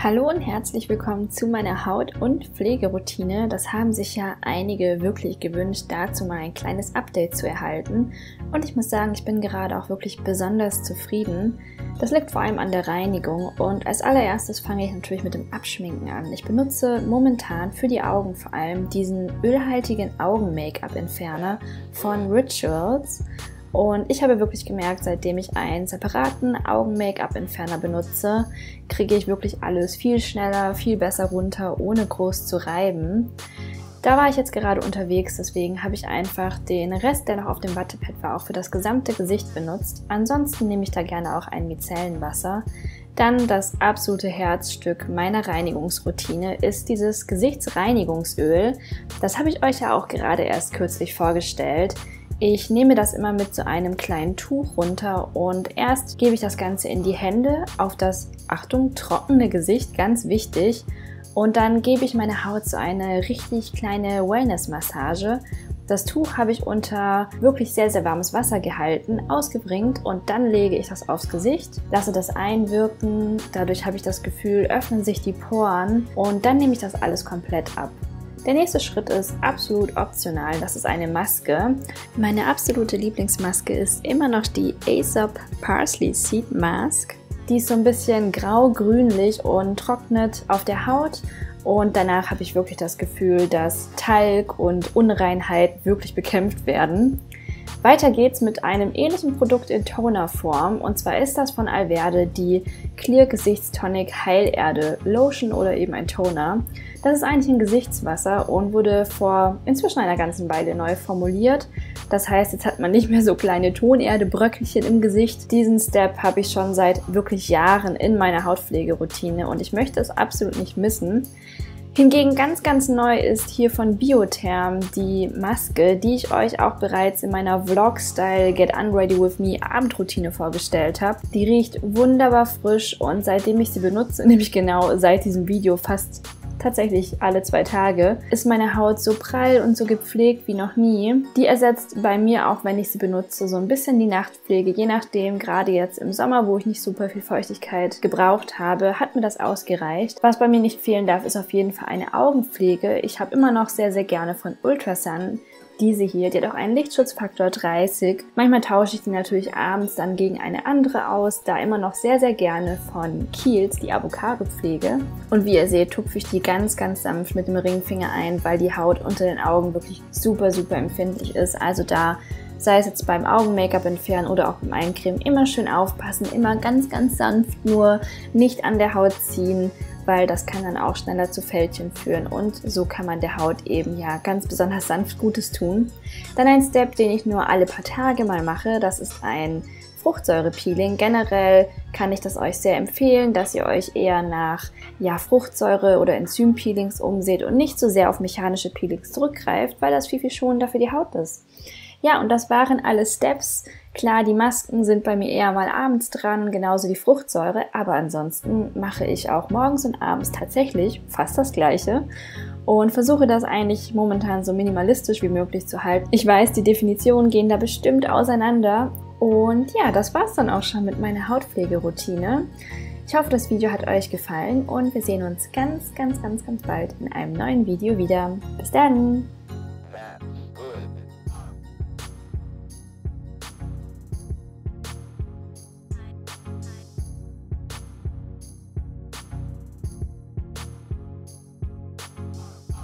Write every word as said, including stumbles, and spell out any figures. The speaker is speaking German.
Hallo und herzlich willkommen zu meiner Haut- und Pflegeroutine. Das haben sich ja einige wirklich gewünscht, dazu mal ein kleines Update zu erhalten. Und ich muss sagen, ich bin gerade auch wirklich besonders zufrieden. Das liegt vor allem an der Reinigung und als allererstes fange ich natürlich mit dem Abschminken an. Ich benutze momentan für die Augen vor allem diesen ölhaltigen Augen-Make-up-Entferner von Rituals. Und ich habe wirklich gemerkt, seitdem ich einen separaten Augen-Make-up-Entferner benutze, kriege ich wirklich alles viel schneller, viel besser runter, ohne groß zu reiben. Da war ich jetzt gerade unterwegs, deswegen habe ich einfach den Rest, der noch auf dem Wattepad war, auch für das gesamte Gesicht benutzt. Ansonsten nehme ich da gerne auch ein Micellenwasser. Dann das absolute Herzstück meiner Reinigungsroutine ist dieses Gesichtsreinigungsöl. Das habe ich euch ja auch gerade erst kürzlich vorgestellt. Ich nehme das immer mit so einem kleinen Tuch runter und erst gebe ich das Ganze in die Hände auf das, Achtung, trockene Gesicht, ganz wichtig. Und dann gebe ich meiner Haut so eine richtig kleine Wellness-Massage. Das Tuch habe ich unter wirklich sehr, sehr warmes Wasser gehalten, ausgebringt und dann lege ich das aufs Gesicht, lasse das einwirken. Dadurch habe ich das Gefühl, öffnen sich die Poren und dann nehme ich das alles komplett ab. Der nächste Schritt ist absolut optional, das ist eine Maske. Meine absolute Lieblingsmaske ist immer noch die Aesop Parsley Seed Mask. Die ist so ein bisschen grau-grünlich und trocknet auf der Haut und danach habe ich wirklich das Gefühl, dass Talg und Unreinheit wirklich bekämpft werden. Weiter geht's mit einem ähnlichen Produkt in Tonerform und zwar ist das von Alverde die Clear Gesichtstonic Heilerde Lotion oder eben ein Toner. Das ist eigentlich ein Gesichtswasser und wurde vor inzwischen einer ganzen Weile neu formuliert. Das heißt, jetzt hat man nicht mehr so kleine Tonerde-Bröckelchen im Gesicht. Diesen Step habe ich schon seit wirklich Jahren in meiner Hautpflegeroutine und ich möchte es absolut nicht missen. Hingegen ganz, ganz neu ist hier von Biotherm die Maske, die ich euch auch bereits in meiner Vlog-Style Get Unready With Me Abendroutine vorgestellt habe. Die riecht wunderbar frisch und seitdem ich sie benutze, nämlich genau seit diesem Video fast tatsächlich alle zwei Tage, ist meine Haut so prall und so gepflegt wie noch nie. Die ersetzt bei mir, auch wenn ich sie benutze, so ein bisschen die Nachtpflege. Je nachdem, gerade jetzt im Sommer, wo ich nicht super viel Feuchtigkeit gebraucht habe, hat mir das ausgereicht. Was bei mir nicht fehlen darf, ist auf jeden Fall eine Augenpflege. Ich habe immer noch sehr, sehr gerne von Ultrasun diese hier. Die hat auch einen Lichtschutzfaktor dreißig. Manchmal tausche ich die natürlich abends dann gegen eine andere aus. Da immer noch sehr, sehr gerne von Kiehl's, die Avocado-Pflege. Und wie ihr seht, tupfe ich die ganz, ganz sanft mit dem Ringfinger ein, weil die Haut unter den Augen wirklich super, super empfindlich ist. Also da, sei es jetzt beim Augen-Make-up entfernen oder auch beim Eincremen, immer schön aufpassen, immer ganz, ganz sanft, nur nicht an der Haut ziehen, weil das kann dann auch schneller zu Fältchen führen und so kann man der Haut eben ja ganz besonders sanft Gutes tun. Dann ein Step, den ich nur alle paar Tage mal mache, das ist ein Fruchtsäure-Peeling. Generell kann ich das euch sehr empfehlen, dass ihr euch eher nach ja, Fruchtsäure- oder Enzym-Peelings umseht und nicht so sehr auf mechanische Peelings zurückgreift, weil das viel, viel schonender für die Haut ist. Ja, und das waren alle Steps. Klar, die Masken sind bei mir eher mal abends dran, genauso die Fruchtsäure, aber ansonsten mache ich auch morgens und abends tatsächlich fast das Gleiche und versuche das eigentlich momentan so minimalistisch wie möglich zu halten. Ich weiß, die Definitionen gehen da bestimmt auseinander und ja, das war's dann auch schon mit meiner Hautpflegeroutine. Ich hoffe, das Video hat euch gefallen und wir sehen uns ganz, ganz, ganz, ganz bald in einem neuen Video wieder. Bis dann!